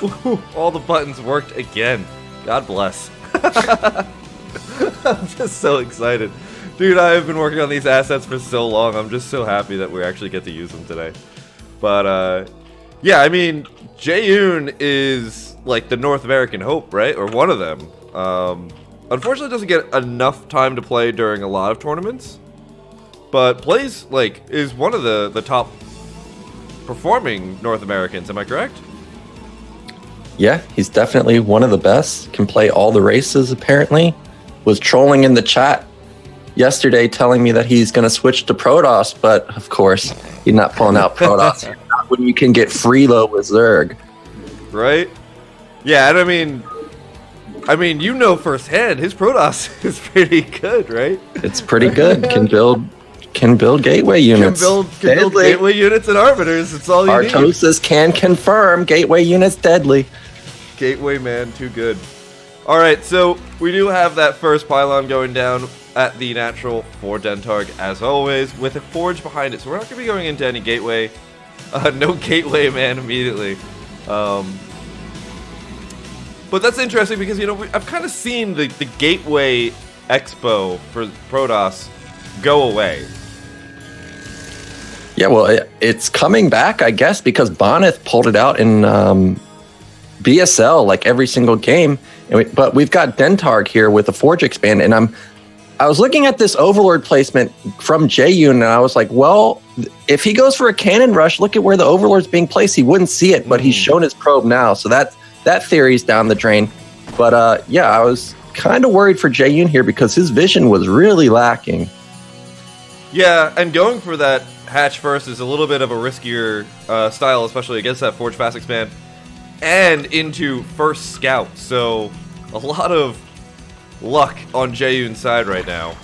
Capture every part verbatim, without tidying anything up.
Ooh, all the buttons worked again. God bless. I'm just so excited. Dude, I have been working on these assets for so long. I'm just so happy that we actually get to use them today. But, uh, yeah, I mean, Jaeyoon is, like, the North American hope, right? Or one of them. Um, unfortunately, doesn't get enough time to play during a lot of tournaments. But plays, like, is one of the, the top performing North Americans, am I correct? Yeah, he's definitely one of the best. Can play all the races, apparently. Was trolling in the chat yesterday telling me that he's going to switch to Protoss, but of course, he's not pulling out Protoss. Not when you can get Freelo with Zerg. Right? Yeah, and I mean, I mean, you know firsthand, his Protoss is pretty good, right? It's pretty good. Can build can build gateway units. Can build, can build gateway units and arbiters. It's all you need. Artosis can confirm gateway units deadly. Gateway man, too good. All right, so we do have that first pylon going down at the natural for Dentarg, as always, with a forge behind it. So we're not going to be going into any gateway. Uh, no gateway man immediately. Um, but that's interesting because, you know, we, I've kind of seen the, the gateway expo for Protoss go away. Yeah, well, it, it's coming back, I guess, because Bonneth pulled it out in um, B S L like every single game. And we, but we've got Dentarg here with the Forge Expand, and I'm I was looking at this Overlord placement from Jaeyoon, and I was like, well, if he goes for a cannon rush, look at where the Overlord's being placed. He wouldn't see it, but mm. he's shown his probe now, so that that theory's down the drain. But uh, yeah, I was kind of worried for Jaeyoon here because his vision was really lacking. Yeah, and going for that hatch first is a little bit of a riskier uh, style, especially against that Forge Fast Expand, and into first scout. So a lot of luck on Jaeyoon's side right now.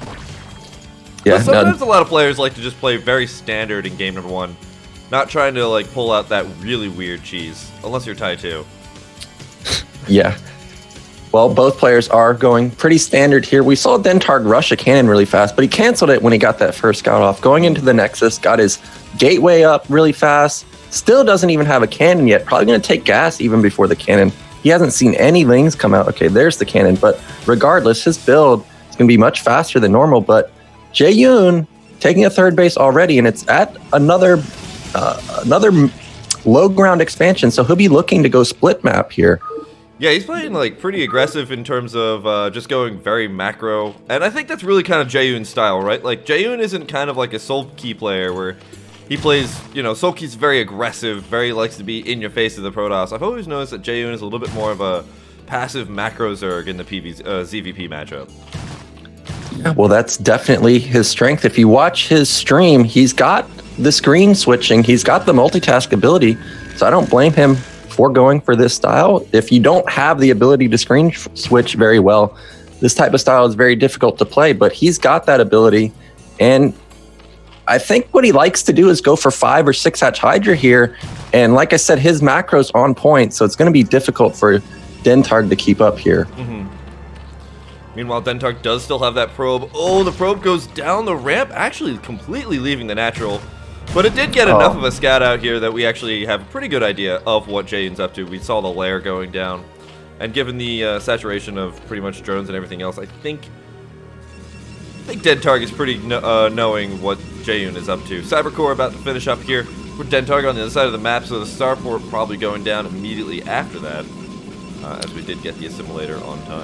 Yeah, but sometimes no, a lot of players like to just play very standard in game number one, not trying to like pull out that really weird cheese, unless you're Tai two. Yeah. Well, both players are going pretty standard here. We saw Dentarg rush a cannon really fast, but he canceled it when he got that first scout off. Going into the Nexus, got his gateway up really fast. Still doesn't even have a cannon yet. Probably going to take gas even before the cannon. He hasn't seen any Lings come out. Okay, there's the cannon. But regardless, his build is going to be much faster than normal. But Jaeyoon taking a third base already, and it's at another uh, another low ground expansion. So he'll be looking to go split map here. Yeah, he's playing like pretty aggressive in terms of uh, just going very macro. And I think that's really kind of Jaeyoon's style, right? Like, Jaeyoon isn't kind of like a Sulky player where he plays, you know, Sulky's very aggressive, very likes to be in your face of the Protoss. I've always noticed that Jaeyoon is a little bit more of a passive macro Zerg in the P V, uh, Z V P matchup. Yeah, well, that's definitely his strength. If you watch his stream, he's got the screen switching, he's got the multitask ability, so I don't blame him for going for this style. If you don't have the ability to screen switch very well, this type of style is very difficult to play, but he's got that ability, and I think what he likes to do is go for five or six hatch Hydra here, and like I said, his macro's on point, so it's going to be difficult for Dentarg to keep up here. Mm-hmm. Meanwhile, Dentarg does still have that probe. Oh, the probe goes down the ramp, actually completely leaving the natural. But it did get oh. enough of a scout out here that we actually have a pretty good idea of what Jaeyoon's up to. We saw the lair going down. And given the uh, saturation of pretty much drones and everything else, I think I think Dentarg is pretty kn uh, knowing what Jaeyoon is up to. Cybercore about to finish up here with Dentarg on the other side of the map, so the starport probably going down immediately after that, uh, as we did get the assimilator on time.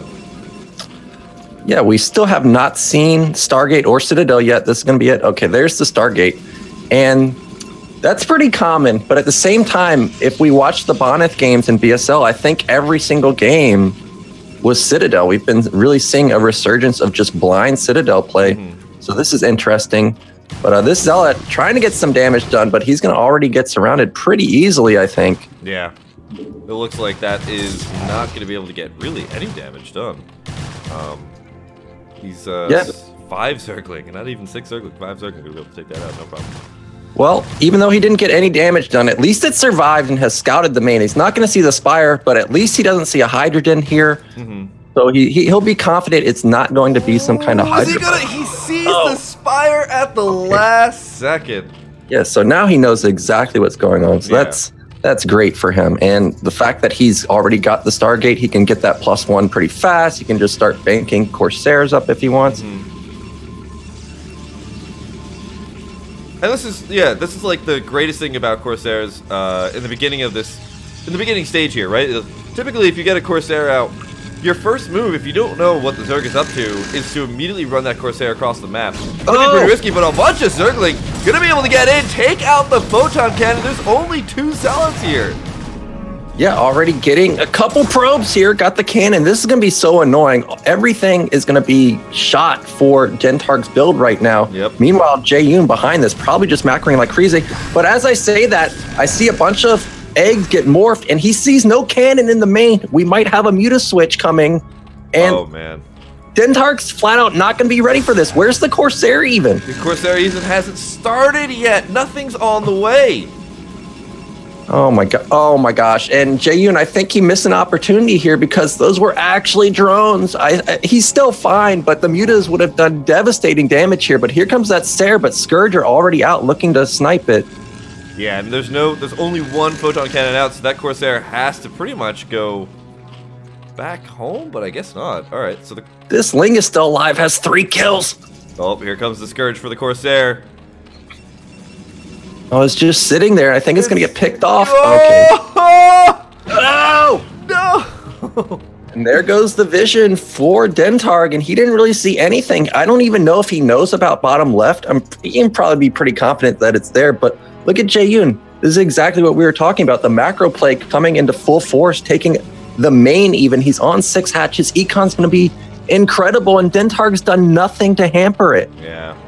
Yeah, we still have not seen Stargate or Citadel yet. This is going to be it. Okay, there's the Stargate. And that's pretty common. But at the same time, if we watch the Bonneth games in B S L, I think every single game was Citadel. We've been really seeing a resurgence of just blind Citadel play. Mm-hmm. So this is interesting. But uh, this Zealot trying to get some damage done, but he's going to already get surrounded pretty easily, I think. Yeah. It looks like that is not going to be able to get really any damage done. Um, he's uh, yeah. five circling, and not even six circling. Five circling, going to be able to take that out, no problem. Well, even though he didn't get any damage done, at least it survived and has scouted the main. He's not going to see the Spire, but at least he doesn't see a Hydrogen here. Mm-hmm. So he, he, he'll be confident it's not going to be some kind of Hydrogen. He, gonna, he sees oh. the Spire at the okay. last second. Yeah, so now he knows exactly what's going on. So yeah. that's That's great for him. And the fact that he's already got the Stargate, he can get that plus one pretty fast. He can just start banking Corsairs up if he wants. Mm-hmm. And this is, yeah, this is like the greatest thing about Corsairs uh, in the beginning of this, in the beginning stage here, right? Typically, if you get a Corsair out, your first move, if you don't know what the Zerg is up to, is to immediately run that Corsair across the map. It's gonna oh. be pretty risky, but a bunch of Zergling gonna be able to get in, take out the Photon Cannon. There's only two Zealots here. Yeah, already getting a couple probes here, got the cannon. This is going to be so annoying. Everything is going to be shot for Dentarg's build right now. Yep. Meanwhile, Jaeyoon behind this, probably just macroing like crazy. But as I say that, I see a bunch of eggs get morphed, and he sees no cannon in the main. We might have a Muta switch coming. And oh, man. Dentarg's flat out not going to be ready for this. Where's the Corsair even? The Corsair even hasn't started yet. Nothing's on the way. Oh my god! Oh my gosh! And Jaeyoon, I think he missed an opportunity here because those were actually drones. I, I he's still fine, but the Mutas would have done devastating damage here. But here comes that Sair, but Scourge are already out looking to snipe it. Yeah, and there's no, there's only one Photon Cannon out, so that Corsair has to pretty much go back home. But I guess not. All right, so the this Ling is still alive, has three kills. Oh, here comes the Scourge for the Corsair. Oh, it's just sitting there. I think it's going to get picked off. Oh! Okay. No! No! And there goes the vision for Dentarg, and he didn't really see anything. I don't even know if he knows about bottom left. I'm, he can probably be pretty confident that it's there, but look at Jaeyoon. This is exactly what we were talking about. The macro play coming into full force, taking the main even. He's on six hatches. Econ's going to be incredible, and Dentarg's done nothing to hamper it. Yeah.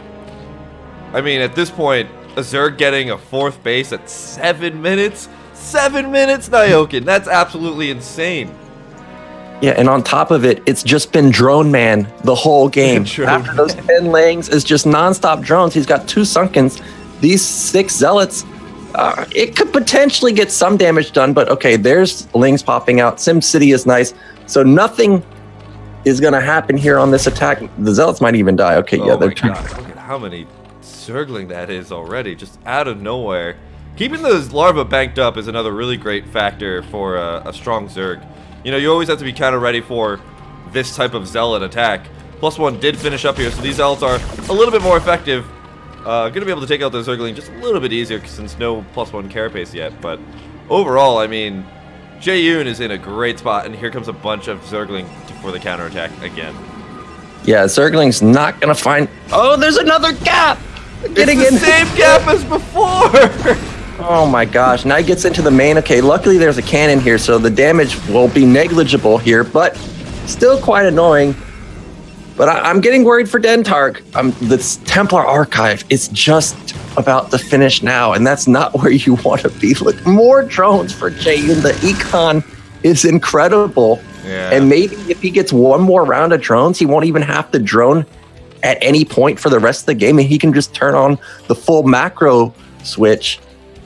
I mean, at this point, a Zerg getting a fourth base at seven minutes? Seven minutes, Nyokin. That's absolutely insane. Yeah, and on top of it, it's just been Drone Man the whole game. After those ten Lings, it's just nonstop drones. He's got two Sunkens. These six Zealots, uh, it could potentially get some damage done, but okay, there's Lings popping out. Sim City is nice. So nothing is going to happen here on this attack. The Zealots might even die. Okay, oh yeah, they're turning. Look at how many Zergling that is already, just out of nowhere. Keeping those larvae banked up is another really great factor for a, a strong Zerg. You know, you always have to be kind of ready for this type of Zealot attack. Plus one did finish up here, so these Zealots are a little bit more effective. Uh, going to be able to take out the Zergling just a little bit easier since no plus one carapace yet. But overall, I mean, Jaeyoon is in a great spot, and here comes a bunch of Zergling for the counterattack again. Yeah, Zergling's not going to find... Oh, there's another gap! Getting it's the in same gap as before! Oh my gosh, now he gets into the main. Okay, luckily there's a cannon here, so the damage will be negligible here, but still quite annoying. But I, I'm getting worried for Dentarg. Um, this Templar Archive is just about to finish now, and that's not where you want to be. Look, more drones for Jaeyoon. The Econ is incredible. Yeah. And maybe if he gets one more round of drones, he won't even have to drone at any point for the rest of the game, and he can just turn on the full macro switch.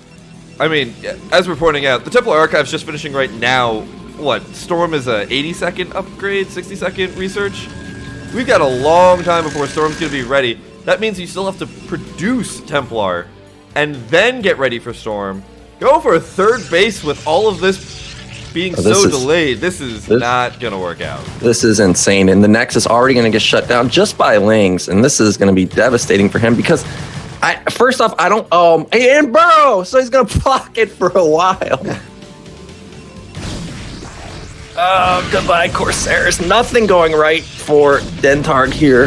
I mean, as we're pointing out, the Templar Archive's just finishing right now. What, Storm is a eighty second upgrade, sixty second research? We've got a long time before Storm's going to be ready. That means you still have to produce Templar and then get ready for Storm. Go for a third base with all of this being oh, this so is, delayed. This is this, not going to work out. This is insane. And the Nexus already going to get shut down just by Lings. And this is going to be devastating for him because, I first off, I don't... Um, and Burrow! So he's going to block it for a while. Oh, goodbye, Corsairs. Nothing going right for Dentarg here.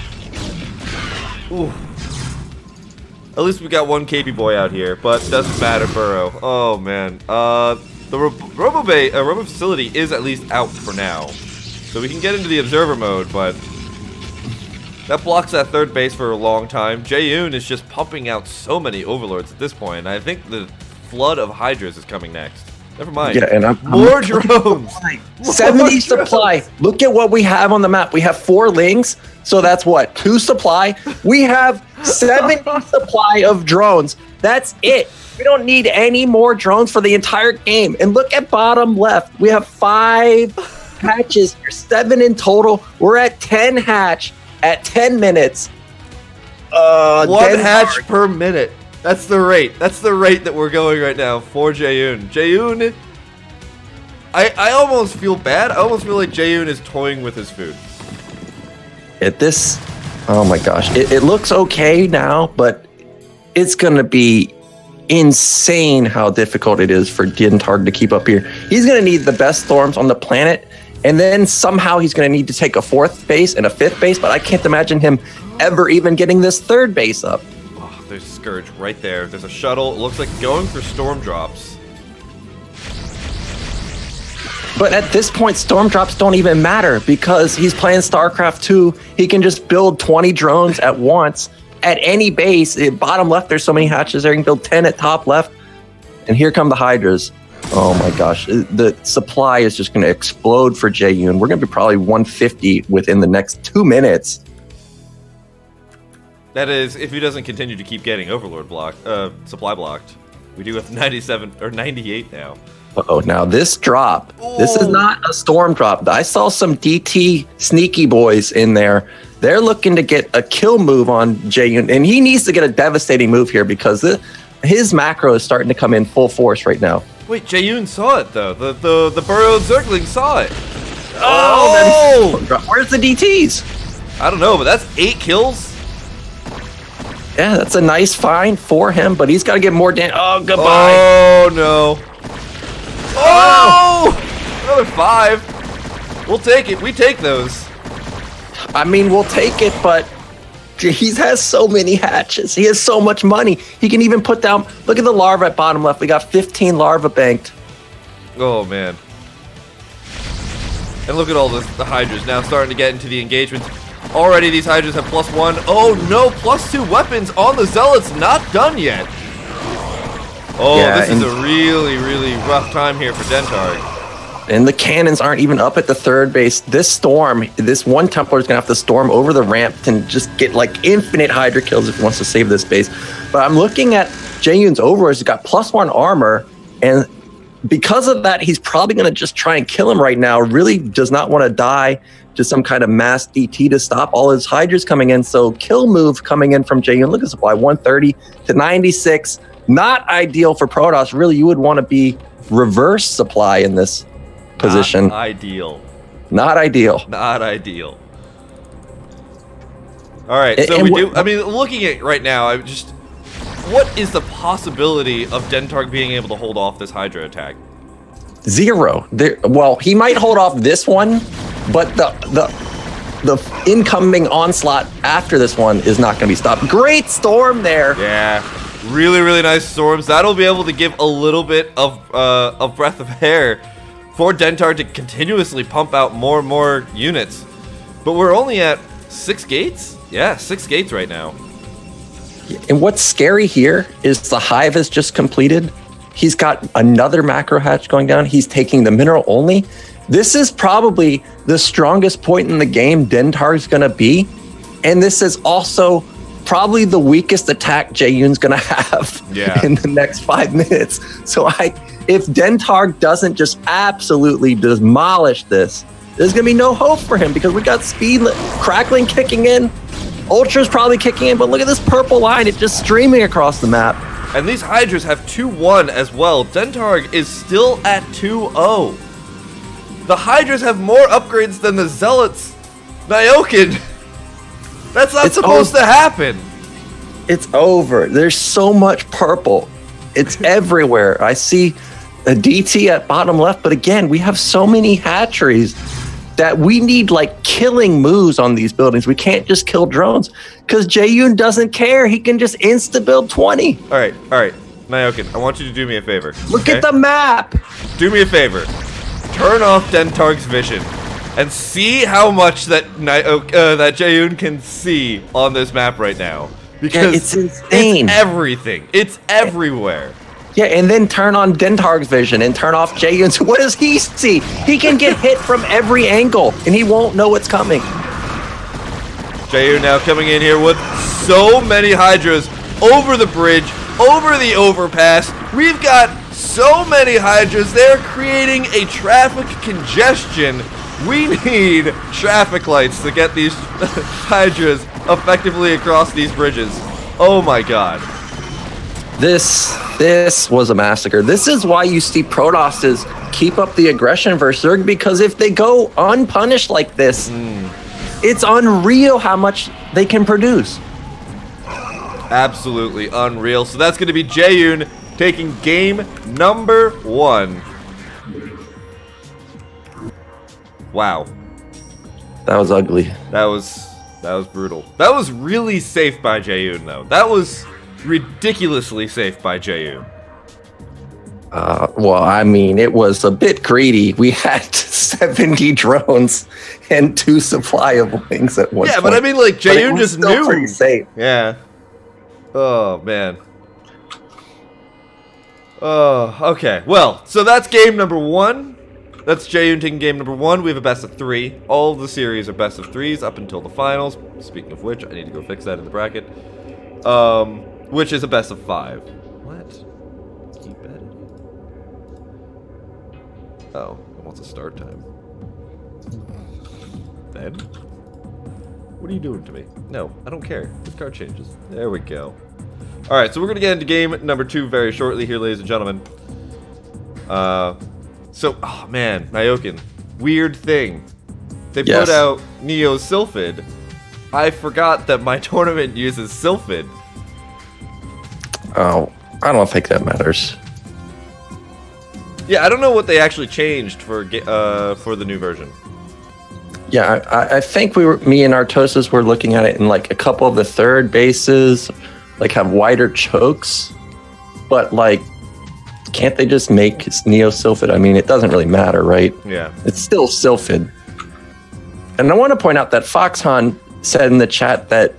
Ooh. At least we got one K P boy out here, but doesn't matter, Burrow. Oh, man. Uh... The Ro Robo Bay, uh, Robo Facility is at least out for now. So we can get into the Observer mode, but that blocks that third base for a long time. Jaeyoon is just pumping out so many Overlords at this point. And I think the flood of Hydras is coming next. Never mind. Yeah, and I'm, More I'm drones! seventy supply. Look at what we have on the map. We have four Lings, so that's what? Two supply? We have seventy supply of drones. That's it. We don't need any more drones for the entire game. And look at bottom left. We have five hatches. There's seven in total. We're at ten hatch at ten minutes. Uh, One Dentarg. hatch per minute. That's the rate. That's the rate that we're going right now for Jaeyoon. Jaeyoon, I I almost feel bad. I almost feel like Jaeyoon is toying with his food. At this, oh my gosh, it, it looks okay now, but it's gonna be insane how difficult it is for Dentarg to keep up here. He's gonna need the best storms on the planet, and then somehow he's gonna need to take a fourth base and a fifth base, but I can't imagine him ever even getting this third base up. Oh, there's Scourge right there. There's a shuttle. It looks like going for storm drops. But at this point, storm drops don't even matter because he's playing StarCraft two. He can just build twenty drones at once at any base. At bottom left, there's so many hatches there. You can build ten at top left. And here come the Hydras. Oh my gosh. The supply is just going to explode for Jaeyoon. We're going to be probably one fifty within the next two minutes. That is, if he doesn't continue to keep getting Overlord blocked, uh, supply blocked. We do have ninety-seven or ninety-eight now. Oh, now this drop, Ooh. This is not a storm drop. I saw some D T sneaky boys in there. They're looking to get a kill move on Jaeyoon, and he needs to get a devastating move here because the, his macro is starting to come in full force right now. Wait, Jaeyoon saw it though. The the the burrow circling saw it. Oh, oh! Where's the D Ts? I don't know, but that's eight kills. Yeah, that's a nice find for him, but he's got to get more damage. Oh, goodbye. Oh no. Oh! Another five. We'll take it. We take those. I mean, we'll take it, but he has so many hatches. He has so much money. He can even put down... Look at the larva at bottom left. We got fifteen larva banked. Oh, man. And look at all this, the Hydras now starting to get into the engagements. Already these Hydras have plus one. Oh, no. Plus two weapons on the Zealots. Not done yet. Oh, yeah, this is a really, really rough time here for Dentarg. And the cannons aren't even up at the third base. This storm, this one Templar is going to have to storm over the ramp and just get like infinite Hydra kills if he wants to save this base. But I'm looking at Jaeyoon's Overlords. He's got plus one armor. And because of that, he's probably going to just try and kill him right now. Really does not want to die to some kind of mass D T to stop all his Hydras coming in. So kill move coming in from Jaeyoon. Look at supply, one thirty to ninety-six. Not ideal for Protoss. Really, you would want to be reverse supply in this position. Not ideal. Not ideal. Not ideal. All right, and, so and we what, do. I mean, looking at it right now, I just. What is the possibility of Dentarg being able to hold off this Hydra attack? Zero. There. Well, he might hold off this one, but the the the incoming onslaught after this one is not going to be stopped. Great storm there. Yeah. Really, really nice storms. That'll be able to give a little bit of uh, of breath of air for Dentarg to continuously pump out more and more units. But we're only at six gates? Yeah, six gates right now. And what's scary here is the hive is just completed. He's got another macro hatch going down. He's taking the mineral only. This is probably the strongest point in the game Dentarg's going to be. And this is also probably the weakest attack Jaeyoon's gonna have yeah. in the next five minutes. So I, if Dentarg doesn't just absolutely demolish this, there's gonna be no hope for him because we got speed crackling kicking in, Ultra's probably kicking in, but look at this purple line, it's just streaming across the map. And these Hydras have two one as well. Dentarg is still at two oh. The Hydras have more upgrades than the Zealots. Nyoken. That's not it's supposed over. to happen. It's over. There's so much purple. It's everywhere. I see a D T at bottom left, but again, we have so many hatcheries that we need like killing moves on these buildings. We can't just kill drones because Jaeyoon doesn't care. He can just insta-build twenty. All right, all right. Nyoken, I want you to do me a favor. Look okay? at the map. Do me a favor. Turn off Dentarg's vision. And see how much that uh, that Jaeyoon can see on this map right now. Because yeah, it's insane. It's everything. It's everywhere. Yeah, and then turn on Dentarg's vision and turn off Jaeyoon's. What does he see? He can get hit from every angle, and he won't know what's coming. Jaeyoon now coming in here with so many Hydras over the bridge, over the overpass. We've got so many Hydras. They're creating a traffic congestion. We need traffic lights to get these Hydras effectively across these bridges. Oh my god. This this was a massacre. This is why you see Protosses keep up the aggression versus Zerg, because if they go unpunished like this, mm. it's unreal how much they can produce. Absolutely unreal. So that's going to be Jaeyoon taking game number one. Wow. That was ugly. That was that was brutal. That was really safe by Jaeyoon, though. That was ridiculously safe by Jaeyoon. Uh, well, I mean, it was a bit greedy. We had seventy drones and two supply of wings at one yeah, point. but I mean, like, Jaeyoon just knew. Pretty safe. Yeah. Oh, man. Oh, okay. Well, so that's game number one. That's Jaeyoon taking game number one. We have a best of three. All of the series are best of threes up until the finals. Speaking of which, I need to go fix that in the bracket. Um, which is a best of five. What? Keep it. Oh, it wants a start time. Then? What are you doing to me? No, I don't care. This card changes. There we go. Alright, so we're going to get into game number two very shortly here, ladies and gentlemen. Uh, so, oh man, Nyoken. Weird thing. They yes. put out Neo Sylphid. I forgot that my tournament uses Sylphid. Oh, I don't think that matters. Yeah, I don't know what they actually changed for uh, for the new version. Yeah, I, I think we were, me and Artosis were looking at it, and like a couple of the third bases, like have wider chokes, but like, can't they just make Neo Sylphid? I mean, it doesn't really matter, right? Yeah, it's still Sylphid. And I want to point out that Foxhan said in the chat that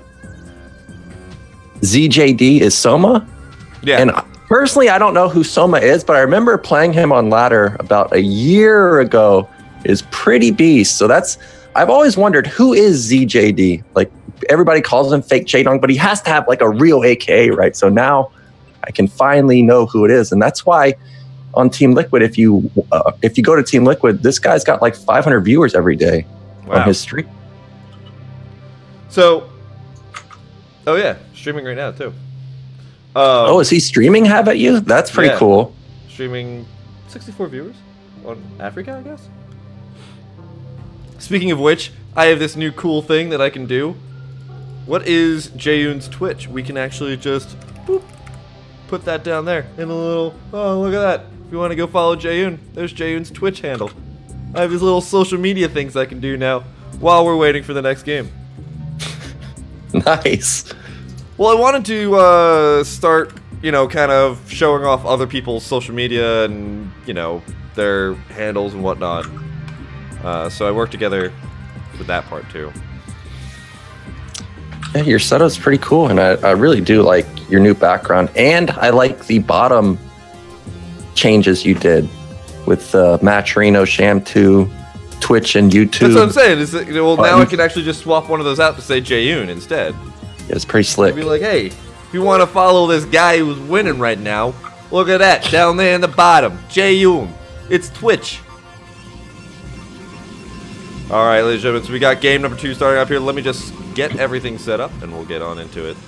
Z J D is Soma. Yeah, and personally, I don't know who Soma is, but I remember playing him on ladder about a year ago. Is pretty beast. So that's, I've always wondered, who is Z J D? Like, everybody calls him fake Jaedong, but he has to have like a real A K A, right? So now I can finally know who it is. And that's why on Team Liquid, if you uh, if you go to Team Liquid, this guy's got like five hundred viewers every day wow. on his stream. So, oh yeah, streaming right now too. Um, oh, is he streaming Have At You? That's pretty yeah. cool. Streaming sixty-four viewers on Africa, I guess. Speaking of which, I have this new cool thing that I can do. What is Jaeyoon's Twitch? We can actually just boop, put that down there in a little, oh, look at that. If you want to go follow Jaeyoon, there's Jaeyoon's Twitch handle. I have these little social media things I can do now while we're waiting for the next game. Nice. Well, I wanted to uh, start, you know, kind of showing off other people's social media and, you know, their handles and whatnot. Uh, so I worked together with that part too. Yeah, your setup's pretty cool, and I, I really do like your new background, and I like the bottom changes you did with uh, Matcherino, Sham two, Twitch, and YouTube. That's what I'm saying. Is that, you know, well, now I can actually just swap one of those out to say Jaeyoon instead. Yeah, it's pretty slick. Be like, hey, if you want to follow this guy who's winning right now, look at that down there in the bottom, Jaeyoon. It's Twitch. All right, ladies and gentlemen, so we got game number two starting up here. Let me just get everything set up, and we'll get on into it.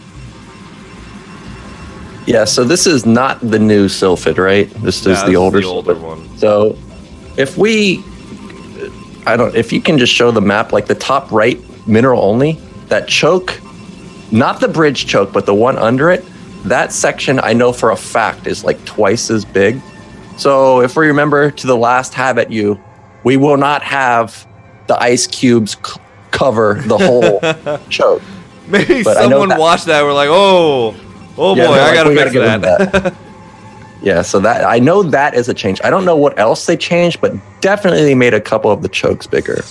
Yeah, so this is not the new Sylphid, right? This nah, is the this older, is the older Sylphid. one. So if we, I don't, if you can just show the map, like the top right mineral only, that choke, not the bridge choke, but the one under it, that section I know for a fact is like twice as big. So if we remember to the last Have At You, we will not have the ice cubes c cover the whole choke. Maybe but someone that, watched that. We're like, oh, oh yeah, boy, I like, gotta gotta fix that. that. Yeah, so that I know that is a change. I don't know what else they changed, but definitely they made a couple of the chokes bigger.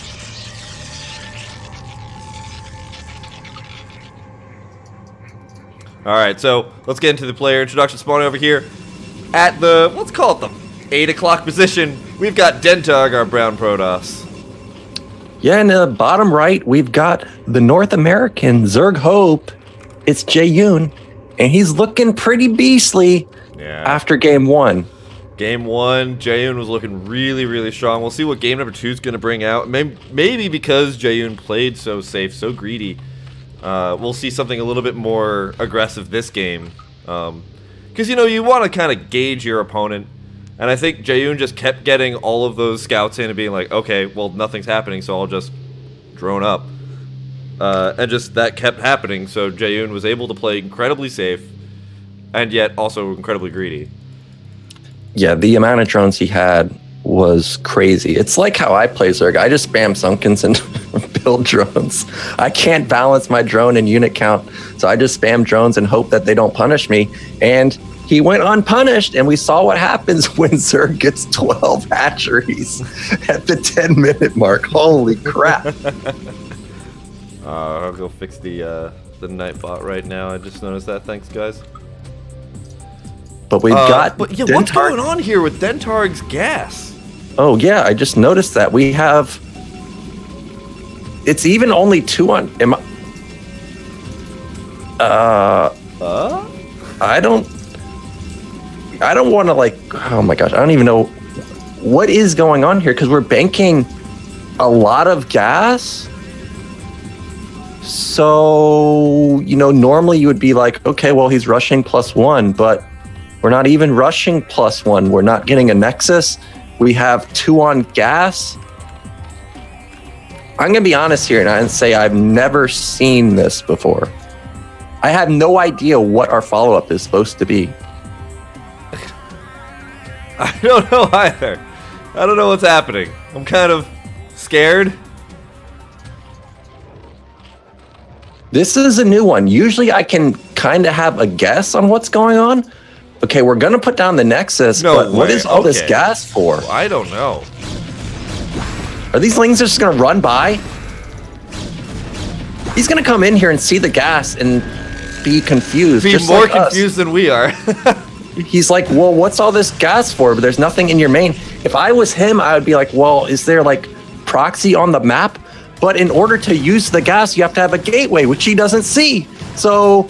All right, so let's get into the player introduction. Spawning over here at the, let's call it the eight o'clock position. We've got Dentog, our brown Protoss. Yeah, in the bottom right, we've got the North American Zerg Hope. It's Jaeyoon, and he's looking pretty beastly yeah. after game one. Game one, Jaeyoon was looking really, really strong. We'll see what game number two is going to bring out. Maybe, maybe because Jaeyoon played so safe, so greedy, uh, we'll see something a little bit more aggressive this game. Um, Because, you know, you want to kind of gauge your opponent. And I think Jaeyoon just kept getting all of those scouts in and being like, okay, well, nothing's happening, so I'll just drone up. Uh, and just that kept happening, so Jaeyoon was able to play incredibly safe and yet also incredibly greedy. Yeah, the amount of drones he had was crazy. It's like how I play Zerg. I just spam Sunkens and build drones. I can't balance my drone and unit count, so I just spam drones and hope that they don't punish me. And he went unpunished, and we saw what happens when Zerg gets twelve hatcheries at the ten minute mark. Holy crap. uh, I'll go fix the, uh, the Nightbot right now. I just noticed that. Thanks, guys. But we've uh, got But yeah, Dentarg. What's going on here with Dentarg's gas? Oh, yeah, I just noticed that. We have... It's even only two on... Am I... Uh... Uh? I don't... I don't want to, like... Oh, my gosh. I don't even know what is going on here, because we're banking a lot of gas. So, you know, normally you would be like, okay, well, he's rushing plus one, but we're not even rushing plus one. We're not getting a Nexus. We have two on gas. I'm going to be honest here and say I've never seen this before. I have no idea what our follow-up is supposed to be. I don't know either. I don't know what's happening. I'm kind of scared. This is a new one. Usually I can kind of have a guess on what's going on. Okay, we're going to put down the Nexus, no but way. What is all okay. this gas for? Well, I don't know. Are these lings just going to run by? He's going to come in here and see the gas and be confused. Be just more like confused us. than we are. He's like, well, what's all this gas for? But there's nothing in your main. If I was him, I would be like, well, is there like proxy on the map? But in order to use the gas, you have to have a gateway, which he doesn't see. So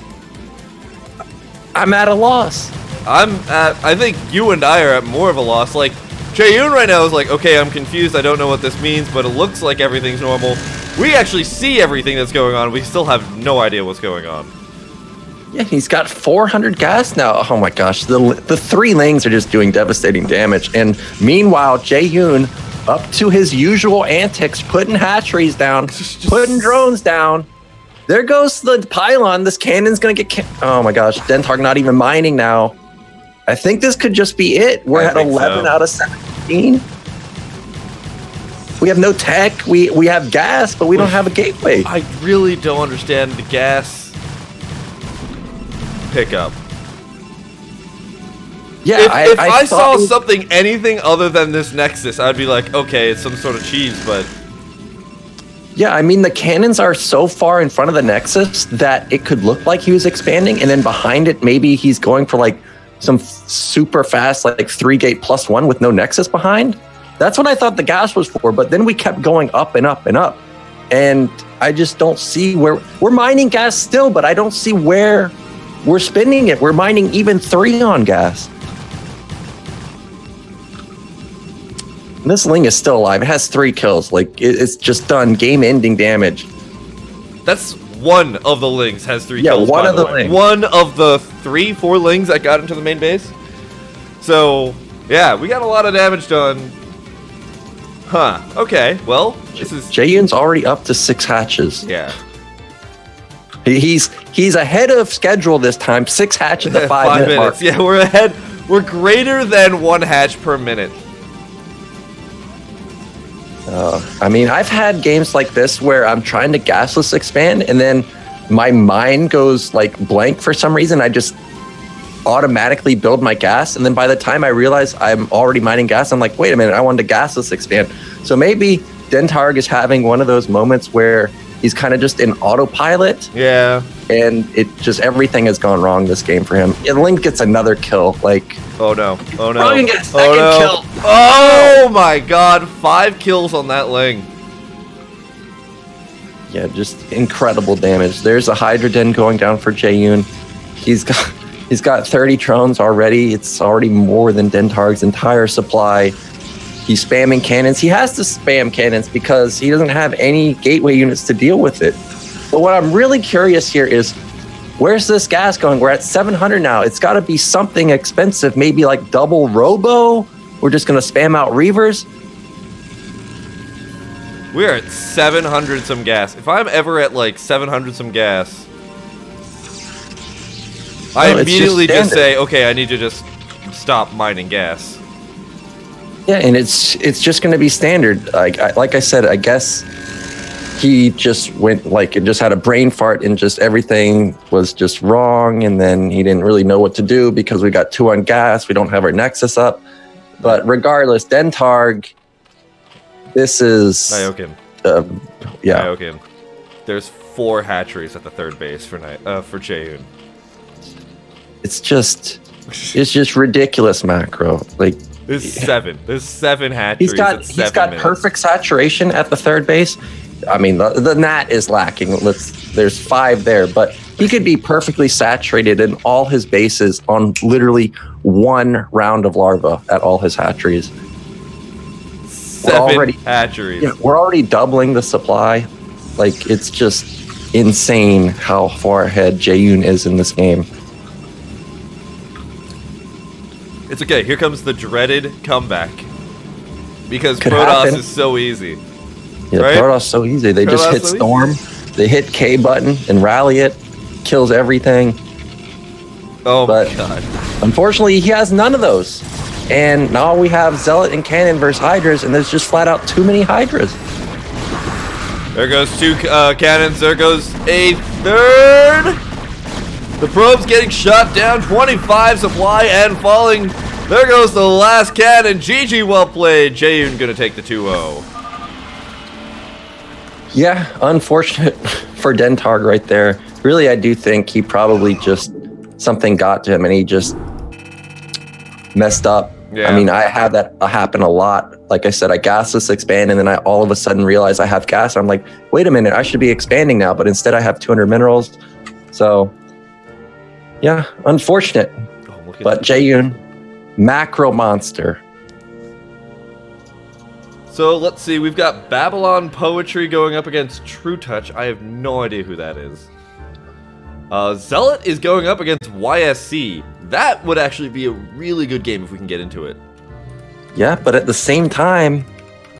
I'm at a loss. I'm at, I think you and I are at more of a loss. Like, Jaeyoon right now is like, okay, I'm confused. I don't know what this means, but it looks like everything's normal. We actually see everything that's going on. We still have no idea what's going on. Yeah, he's got four hundred gas now. Oh my gosh, the the three lings are just doing devastating damage. And meanwhile, Jaeyoon, up to his usual antics, putting hatcheries down, putting drones down. There goes the pylon. This cannon's gonna get. Ca oh my gosh, Dentarg not even mining now. I think this could just be it. We're I at eleven so. out of seventeen. We have no tech. We we have gas, but we don't have a gateway. I really don't understand the gas pickup. Yeah, if I, if I, I saw was, something, anything other than this Nexus, I'd be like, okay, it's some sort of cheese, but... Yeah, I mean, the cannons are so far in front of the Nexus that it could look like he was expanding, and then behind it, maybe he's going for like some super fast, like three gate plus one with no Nexus behind. That's what I thought the gas was for, but then we kept going up and up and up. And I just don't see where... We're mining gas still, but I don't see where we're spending it. We're mining even three on gas. And this Ling is still alive. It has three kills. Like, it, it's just done game-ending damage. That's one of the Lings has three yeah, kills, one by of the the way. Lings. One of the three, four Lings that got into the main base. So, yeah, we got a lot of damage done. Huh. Okay, well, this is... Jaeyoon's already up to six hatches. Yeah. He's he's ahead of schedule this time. Six hatches at five, five minute minutes. Mark. Yeah, we're ahead. We're greater than one hatch per minute. Uh, I mean, I've had games like this where I'm trying to gasless expand, and then my mind goes like blank for some reason. I just automatically build my gas, and then by the time I realize I'm already mining gas, I'm like, wait a minute, I wanted to gasless expand. So maybe Dentarg is having one of those moments where he's kind of just in autopilot. Yeah. And it just, everything has gone wrong this game for him. And Link gets another kill. Like, oh no. Oh no. Probably get a second oh no. kill. Oh my god. Five kills on that Ling. yeah, just incredible damage. There's a Hydra Den going down for Jaeyoon. He's got he's got thirty drones already. It's already more than Dentarg's entire supply. He's spamming cannons. He has to spam cannons because he doesn't have any gateway units to deal with it. But what I'm really curious here is, Where's this gas going? We're at seven hundred now. It's got to be something expensive, maybe like double Robo. We're just going to spam out Reavers. We're at seven hundred some gas. If I'm ever at like seven hundred some gas, I no, immediately just, just say, okay, I need to just stop mining gas. Yeah, and it's it's just going to be standard. Like I, like I said, I guess he just went like it just had a brain fart and just everything was just wrong, and then he didn't really know what to do because we got two on gas. We don't have our Nexus up, but regardless, Dentarg, this is Nyokin. Uh, yeah, Nyokin. There's four hatcheries at the third base for Ni uh, for Jaehyun. It's just it's just ridiculous macro. Like there's seven. There's seven hatcheries. He's got at he's seven got minutes. perfect saturation at the third base. I mean, the, the Nat is lacking. Let's there's five there, but he could be perfectly saturated in all his bases on literally one round of larva at all his hatcheries. Seven we're already, hatcheries. Yeah, we're already doubling the supply. Like, it's just insane how far ahead Jaehyun is in this game. It's okay. Here comes the dreaded comeback. Because Could Protoss happen. is so easy. Yeah, right? Protoss so easy. They just Protoss hit so Storm, easy. they hit K button and rally it, kills everything. Oh But my god. unfortunately, he has none of those. And now we have Zealot and Cannon versus Hydras, and there's just flat out too many Hydras. There goes two uh, cannons. There goes a third. The probe's getting shot down. twenty-five supply and falling. There goes the last cannon. G G, well played. Jaehyun gonna take the two oh. Yeah, unfortunate for Dentarg right there. Really, I do think he probably just, something got to him and he just messed up. Yeah. I mean, I had that happen a lot. Like I said, I gas this expand and then I all of a sudden realize I have gas. I'm like, wait a minute, I should be expanding now, but instead I have two hundred minerals. So, yeah, unfortunate. Oh, look at But Jaehyun, macro monster. So let's see, we've got Babylon Poetry going up against True Touch. I have no idea who that is. Uh, Zealot is going up against Y S C. That would actually be a really good game if we can get into it. Yeah, but at the same time,